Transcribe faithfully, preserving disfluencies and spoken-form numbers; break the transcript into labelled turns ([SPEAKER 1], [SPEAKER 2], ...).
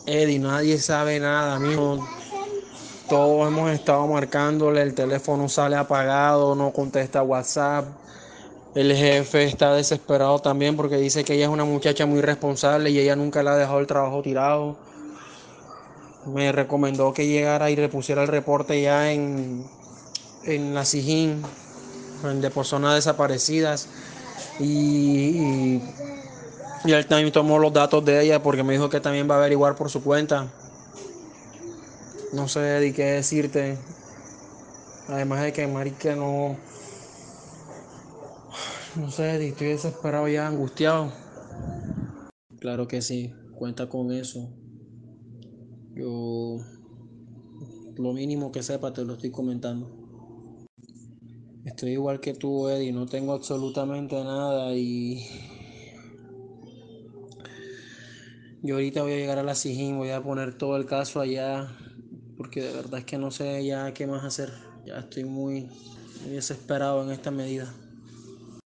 [SPEAKER 1] Eddie, nadie sabe nada, mijo. Todos hemos estado marcándole, el teléfono sale apagado, no contesta WhatsApp. El jefe está desesperado también porque dice que ella es una muchacha muy responsable y ella nunca le ha dejado el trabajo tirado. Me recomendó que llegara y le pusiera el reporte ya en, en la SIJIN, de personas desaparecidas. Y, y, y él también tomó los datos de ella porque me dijo que también va a averiguar por su cuenta. No sé de qué decirte. Además de que, marica, no... No sé, estoy desesperado ya, angustiado. Claro que sí, cuenta con eso. Yo, lo mínimo que sepa, te lo estoy comentando. Estoy igual que tú, Eddie, no tengo absolutamente nada y yo ahorita voy a llegar a la SIJIN, voy a poner todo el caso allá, porque de verdad es que no sé ya qué más hacer. Ya estoy muy, muy desesperado en esta medida.